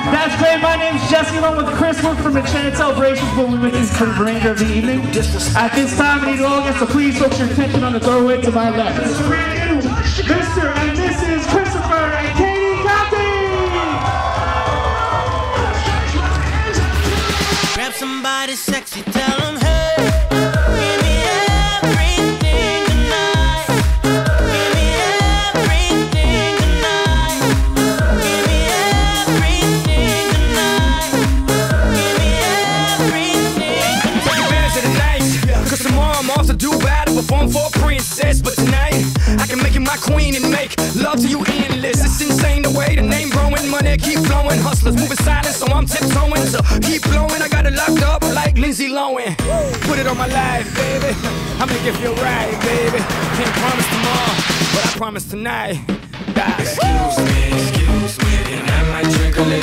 That's great. My name's Jesse, along with Chris. We're from Enchanted Celebrations, but we've been in for the remainder of the evening. At this time, I need all guests to please focus your attention on the doorway to my left. Mr. and Mrs. Christopher and Katie Conti! Grab somebody sexy, tell them, hey, give me everything tonight. Give me everything tonight. Give me everything tonight. Give me everything tonight. Bands of the night, cause tomorrow I'm off to Dubai to perform for a princess. But tonight, I can make you my queen and make love to you endless. It's insane the way the name growing, money keep flowing. Hustlers moving silent, so I'm tiptoeing. So keep blowing, I got it locked up like Lindsay Lohan. Put it on my life, baby. I'ma give you a ride, baby. Can't promise tomorrow, but I promise tonight. Excuse me, and I might drink a little.